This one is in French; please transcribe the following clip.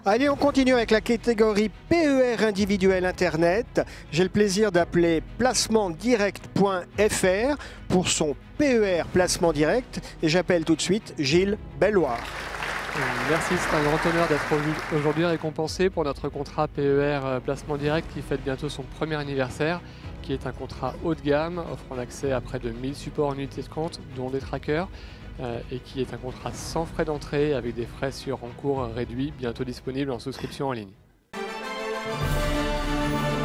Allez, on continue avec la catégorie PER individuel Internet. J'ai le plaisir d'appeler placementdirect.fr pour son PER placement direct. Et j'appelle tout de suite Gilles Belloir. Merci, c'est un grand honneur d'être aujourd'hui récompensé pour notre contrat PER placement direct qui fête bientôt son premier anniversaire, qui est un contrat haut de gamme offrant l'accès à près de 1000 supports en unités de compte, dont des trackers, et qui est un contrat sans frais d'entrée avec des frais sur encours réduits, bientôt disponibles en souscription en ligne.